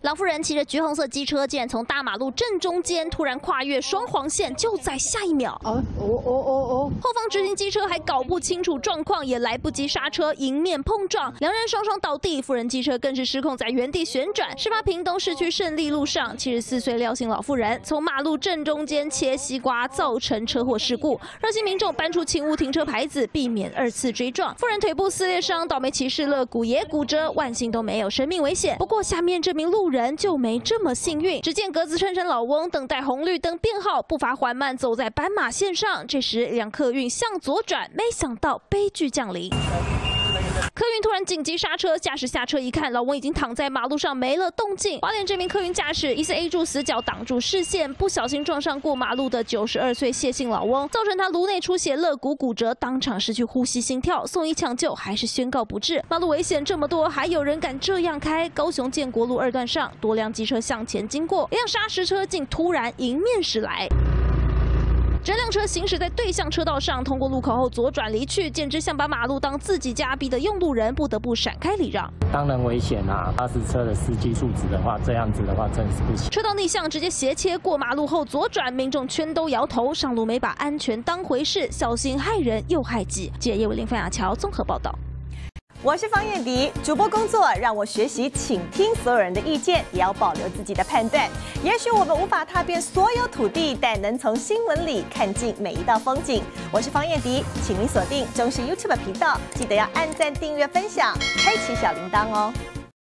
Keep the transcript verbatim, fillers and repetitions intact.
老妇人骑着橘红色机车，竟然从大马路正中间突然跨越双黄线，就在下一秒，哦哦哦哦哦，后方直行机车还搞不清楚状况，也来不及刹车，迎面碰撞，两人双双倒地，妇人机车更是失控在原地旋转。事发屏东市区胜利路上，七十四岁廖姓老妇人从马路正中间切西瓜，造成车祸事故，热心民众搬出请勿停车牌子，避免二次追撞。妇人腿部撕裂伤，倒霉骑士肋骨也骨折，万幸都没有生命危险。不过下面这名路人就没这么幸运，只见格子衬衫老翁等待红绿灯变号，步伐缓慢走在斑马线上。这时一辆客运向左转，没想到悲剧降临。客运突然紧急刹车，驾驶下车一看，老翁已经躺在马路上没了动静。花莲这名客运驾驶疑似 A 柱死角挡住视线，不小心撞上过马路的九十二岁谢姓老翁，造成他颅内出血、肋骨骨折，当场失去呼吸、心跳，送医抢救还是宣告不治。马路危险这么多，还有人敢这样开？高雄建国路二段上，多辆机车向前经过，一辆砂石车竟突然迎面驶来。这辆车行驶在对向车道上，通过路口后左转离去，简直像把马路当自己家，逼得用路人不得不闪开礼让。 当然危险啊！巴士车的司机素质的话，这样子的话真是不行。 车道逆向直接斜切过马路后左转，民众全都摇头，上路没把安全当回事，小心害人又害己。记者叶伟玲、范雅乔综合报道。 我是方燕迪，主播工作让我学习倾听所有人的意见，也要保留自己的判断。也许我们无法踏遍所有土地，但能从新闻里看尽每一道风景。我是方燕迪，请您锁定中视 YouTube 频道，记得要按赞、订阅、分享，开启小铃铛哦。